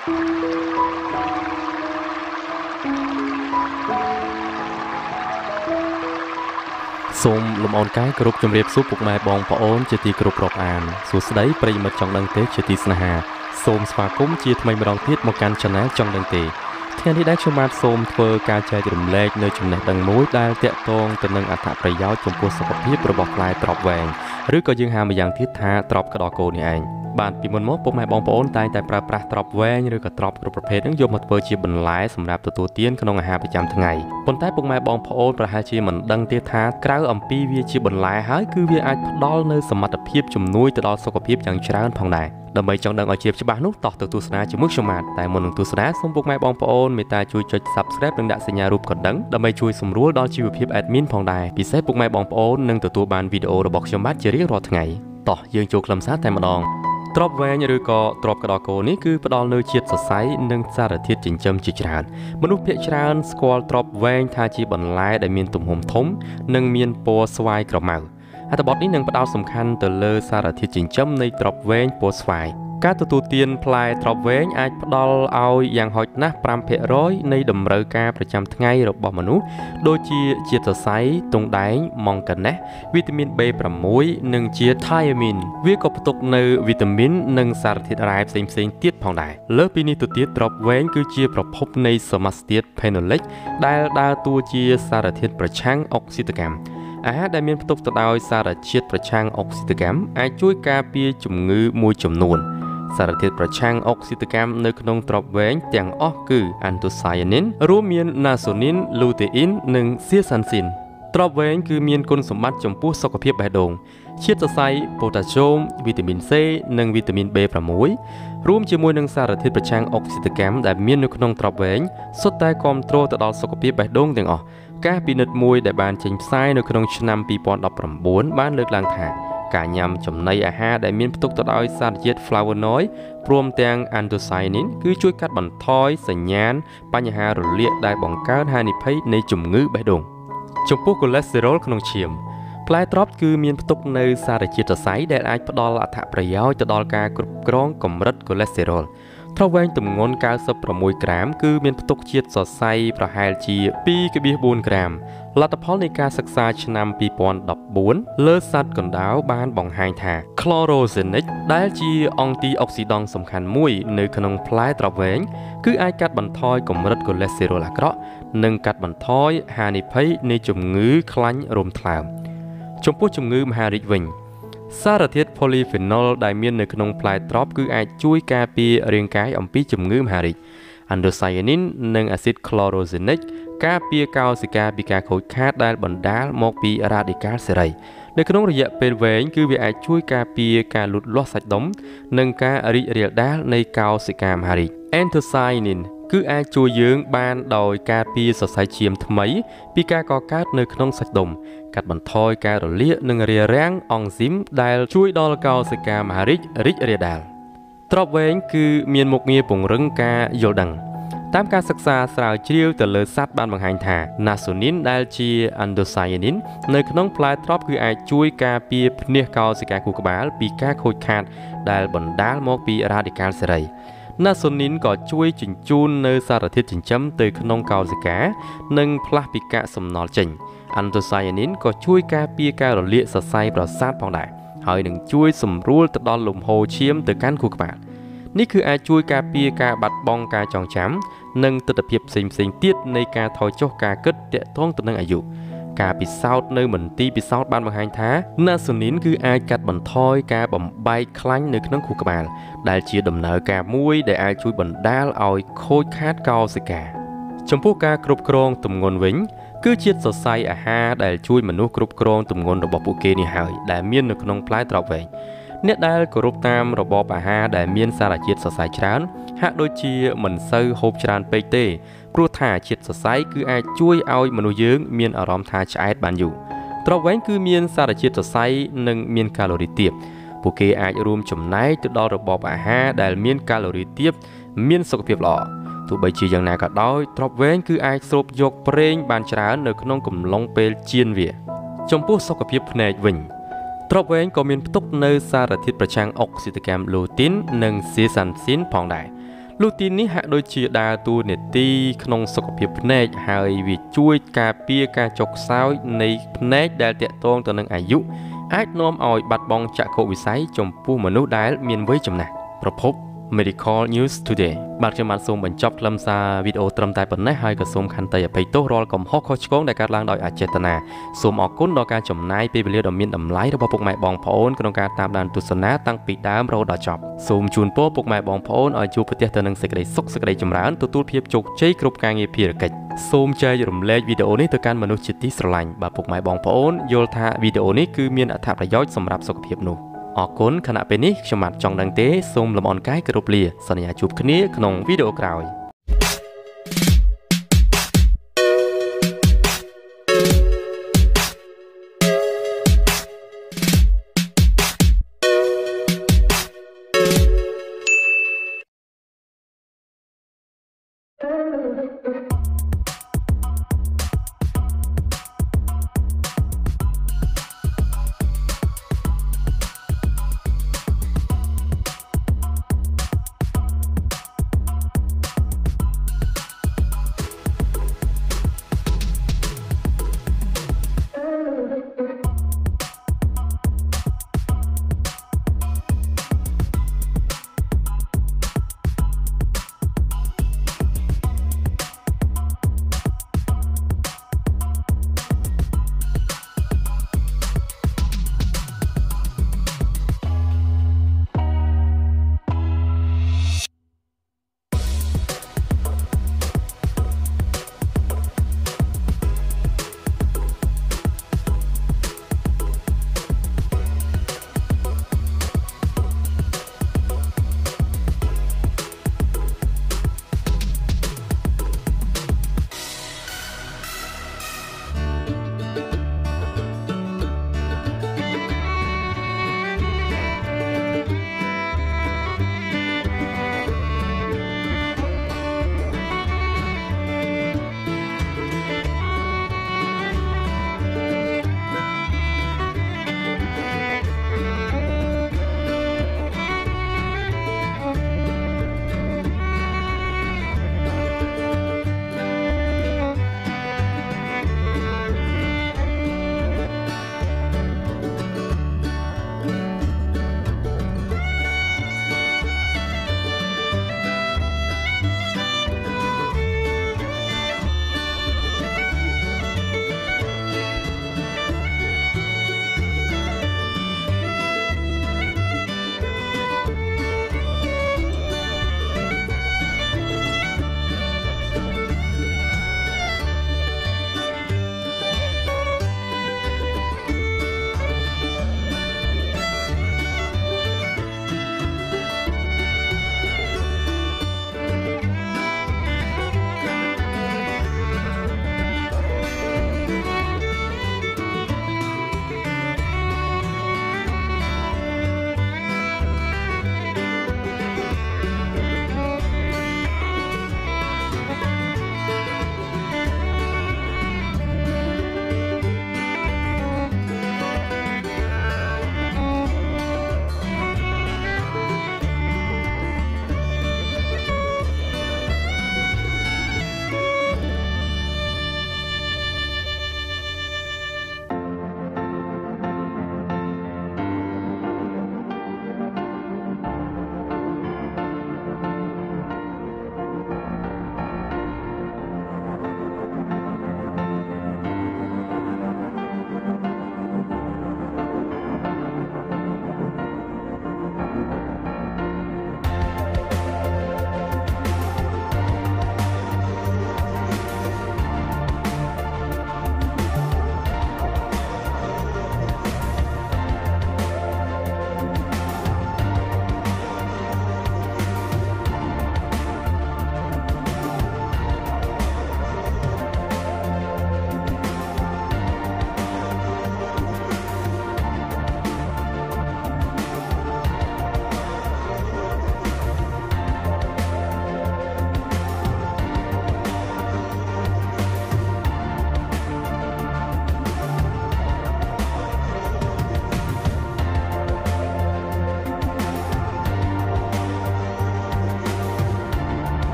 សូមលំអរកាយគោរពជំរាបសួរពុកម៉ែបងប្អូនជាទីគោរពរាប់អានសួស្តីប្រិយមិត្តចង់ដឹងទេជាទីស្នេហាសូមស្វាគមន៍ជាថ្មីម្ដងទៀតមកកាន់ Channel ចង់ដឹងទេថ្ងៃនេះដែរខ្ញុំបាទសូមធ្វើការចែករំលែកនៅចំណេះដឹងមួយដែលតាក់ទងទៅនឹងអត្ថប្រយោជន៍ចំពោះសុខភាពរបស់ផ្លែត្រប់វែងឬក៏យើងហៅម្យ៉ាងទៀតថាត្រប់ក្តោគោនេះឯងបាទពីមុនមកពុកម៉ែបងប្អូនតែងតែប្រើប្រាស់ត្រប់វែងឬក៏ត្រប់គ្រប់ប្រភេទនឹងយកមកធ្វើជាបន្លែសម្រាប់ទទួលទានក្នុងអាហារប្រចាំថ្ងៃប៉ុន្តែពុកម៉ែបងប្អូនប្រហែលជាមិនដឹងទេថាក្រៅអំពីវាជាបន្លែហើយគឺវាអាចផ្ដល់នូវសមត្ថភាពជំនួយទៅដល់សុខភាពយ៉ាងច្រើនផងដែរដើម្បីចង់ដឹងឲ្យជាច្បាស់នោះតោះទៅទស្សនាជាមួយខ្ញុំបាទតែមុននឹងទស្សនាសូមពុកម៉ែបងប្អូនមេត្តាជួយចុច Subscribe និងដាក់សញ្ញារូបកណ្ដឹងដើម្បីជួយសម្រួលដល់ជីវភាព Admin ផងដែរពិសេសពុកម៉ែបងប្អូននឹងទទួលបានវីដេអូរបស់ខ្ញុំបាទជារៀងរាល់ថ្ងៃតោះយើងចូលខ្លឹមសារតែម្ដងត្រប់វែងឬក៏ត្រប់ក្តោគោនេះគឺផ្ដល់នូវជាតិសរសៃនិងសារធាតុចិញ្ចឹមជាច្រើនមនុស្សភាគច្រើនស្គាល់ត្រប់វែងថាជាបន្លែដែលមានទំហំធំនិងមានពណ៌ស្វាយក្រមៅអត្ថបទនេះនឹងផ្ដោតសំខាន់ទៅលើសារធាតុចិញ្ចឹមនៃត្រប់វែងពណ៌ស្វាយការទទួលទានផ្លែត្រប់វែងអាចផ្ដល់ឲ្យយ៉ាងហោចណាស់ 5% នៃតម្រូវការប្រចាំថ្ងៃរបស់មនុស្សដូចជាជាតិសរសៃទង់ដែងម៉ង់កាណេសវីតាមីន B6 និងជាតិថាយ៉ាមីនវាក៏ផ្ទុកនៅវីតាមីននិងសារធាតុរ៉ែផ្សេងៗទៀតផងដែរលើសពីនេះទៅទៀតត្រប់វែងគឺជាប្រភពនៃសមាសធាតុផេណូលិកដែលដើរតួជាសារធាតុប្រឆាំងអុកស៊ីតកម្មអាហារដែលមានផ្ទុកទៅដោយសារជាតិប្រឆាំងអុកស៊ីតកម្មអាចជួយការពារជំងឺមួយចំនួនសារធាតុប្រឆាំងអុកស៊ីតកម្មនៅក្នុងត្រប់វែងទាំងអស់គឺ Anthocyanin រួមមាន Nasonin, Lutein និង Zeaxanthin ត្រប់វែងគឺមានគុណសម្បត្តិចំពោះសុខភាពបេះដូងជាតិសរសៃ Potassium វីតាមីន C និងវីតាមីន B6 រួមជាមួយនឹងសារធាតុប្រឆាំងអុកស៊ីតកម្មដែលមាននៅក្នុងត្រប់វែងសុទ្ធតែគាំទ្រទៅដល់សុខភាពបេះដូងទាំងអស់ការពិនិត្យមួយដែលបានចេញផ្សាយនៅក្នុងឆ្នាំ 2019 បានលើកឡើងថាការញ៉ាំចំណីអាហារដែលមានផ្ទុកទៅដោយសារជាតិ flavonoid ព្រមទាំង anthocyanin គឺជួយកាត់បន្ថយសញ្ញាណបញ្ហារលាកដែលបង្កើនហានិភ័យនៃជំងឺបេះដូងចំពោះ cholesterol ក្នុងឈាមផ្លែត្រប់គឺមានផ្ទុកនៅសារជាតិសរសៃដែលអាចផ្ដល់អត្ថប្រយោជន៍ទៅដល់ការគ្រប់គ្រងកម្រិត cholesterolត្រប់វែងទម្ងន់96ក្រាមគឺមានផ្ទុកជាតិសរសៃប្រហែលជា 2.4 ក្រាមលទ្ធផលនៃការសិក្សាឆ្នាំ 2014 លើសត្វកណ្ដៅបានបង្ហាញថា chlorogenic ដែលជាអង់ទីអុកស៊ីដង់សំខាន់មួយនៅក្នុងផ្លែត្រប់វែងគឺអាចកាត់បន្ថយកម្រិត cholesterol អាក្រក់និងកាត់បន្ថយហានិភ័យនៃជំងឺខ្លាញ់រោមថ្លើមចំពោះជំងឺមហារីកវិញសារធាតុ polyphenol ដែលមាននៅក្នុងផ្លែត្រប់គឺអាចជួយការពាររាងកាយអំពីជំងឺមហារីក Anthocyanin និង acid chlorogenic ការពារកោសិកាពីការខូចខាតដែលបណ្ដាលមកពីរ៉ាឌីកាល់សេរីនៅក្នុងរយៈពេលវែងគឺវាអាចជួយការពារការលូតលាស់សាច់ដុំនិងការរីករាលដាលនៃកោសិកាមហារីក Anthocyanin គឺអាចជួយយើងបានដោយការពារសរសៃឈាមថ្មីពីការកកើតនៅក្នុងសាច់ដុំកាត់បន្ថយការរលាកនិងរារាំងអង់ស៊ីមដែលជួយដល់កោសិកាមហារីករីករាលដាលត្រប់វែងគឺមានមុខងារពង្រឹងការយល់ដឹងតាមការសិក្សាស្រាវជ្រាវទៅលើសត្វបានបង្ហាញថា Nasonin ដែលជា Anthocyanin នៅក្នុងផ្លែត្រប់គឺអាចជួយការពារភ្នាះកោសិកាខួរក្បាលពីការខូចខាតដែលបណ្ដាលមកពីរ៉ាឌីកាល់សេរី Nasonin ក៏ជួយជញ្ជូននៅសារធាតុចិញ្ចឹមទៅក្នុងកោសិកានិងផ្លាស់ពីកាកសំណល់ចេញ Anthocyanin ក៏ជួយការពារការរលាកសរសៃប្រសាទផងដែរហើយនឹងជួយសម្រួលទៅដល់លំហូរឈាមទៅកាន់ខួរក្បាលនេះគឺអាចជួយការពារការបាត់បង់ការចងចាំនិងទិដ្ឋភាពផ្សេងៗទៀតនៃការថយចុះការគិតទាក់ទងទៅនឹងអាយុការពិសោធន៍នៅមន្ទីរពិសោធន៍បានបង្ហាញថា Nasonin គឺអាចកាត់បន្ថយការបំបែកខ្លាញ់នៅក្នុងខួរក្បាលដែលជាដំណើរការមួយដែលអាចជួយបណ្ដាលឲ្យខូចខាតកោសិកាចំពោះការគ្រប់គ្រងទម្ងន់វិញគឺជាតិសរសៃអាហារដែលជួយមនុស្សគ្រប់គ្រងទម្ងន់របស់ពួកគេនេះហើយដែលមាននៅក្នុងផ្លែត្រប់វែងអ្នកដែលគោរពតាមរបបអាហារដែលមានសារជាតិសរសៃច្រើនហាក់ដូចជាមិនសូវហូបច្រើនពេកទេព្រោះថាជាតិសរសៃគឺអាចជួយឲ្យមនុស្សយើងមានអារម្មណ៍ថាឆ្អែតបានយូរត្រប់វែងគឺមានសារជាតិសរសៃនិងមានកាឡូរីទាបពួកគេអាចរួមចំណែកទៅដល់របបអាហារដែលមានកាឡូរីទាបមានសុខភាពល្អទោះបីជាយ៉ាងណាក៏ដោយត្រប់វែងគឺអាចស្រូបយកប្រេងបានច្រើននៅក្នុងកំឡុងពេលចៀនវាចំពោះសុខភាពភ្នែកវិញត្រប់វែងក៏មានផ្ទុកនៅសារធាតុប្រឆាំងអុកស៊ីតកម្ម Lutein និង Zeaxanthin ផងដែរលូទីននេះហាក់ដូចជាដើរតួនាទីក្នុងសុខភាពភ្នែកហើយវាជួយការពារការចុកខ្សោយនៃភ្នែកដែលតាក់ទងទៅនឹងអាយុអាចនាំឲ្យបាត់បង់ចក្ខុវិស័យចំពោះមនុស្សដែលមានវ័យចំណាស់ប្រភព Medical News Today បាទខ្ញុំបានសូមបញ្ចប់ខ្លឹមសារវីដេអូត្រឹមតែប៉ុណ្ណេះហើយក៏សូមខន្តីអភ័យទោសរាល់កំហុសខុសឆ្គងដែលកើតឡើងដោយអចេតនាសូមអរគុណដល់ការចំណាយពេលវេលាដ៏មានតម្លៃរបស់ពុកម៉ែបងប្អូនក្នុងការតាមដានទស្សនាតាំងពីដើមរហូតដល់ចប់សូមជូនពរពុកម៉ែបងប្អូនឲ្យជួបប្រទះទៅនឹងសេចក្តីសុខសេចក្តីចម្រើនទទួលភាពជោគជ័យគ្រប់ការងារភារកិច្ចសូមចែករំលែកវីដេអូនេះទៅកាន់មនុស្សជាទីស្រឡាញ់បើពុកម៉ែបងប្អូនយល់ថាវីដេអូនេះគឺមានអត្ថប្រយោជន៍សម្រាប់សុខភាពនោះអរគុណខណៈពេលនេះខ្ញុំបាទចង់ដឹងទេសូមលំអរកាយគោរពលាសន្យាជួបគ្នាក្នុងវីដេអូក្រោយ